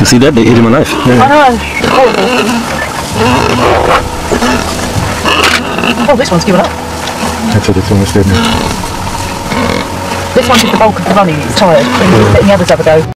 See that? They ate him a knife. Yeah. I know. Oh, this one's given up. I took it too much, didn't I? This one did the bulk of the running. It's tired. Letting the others have a go.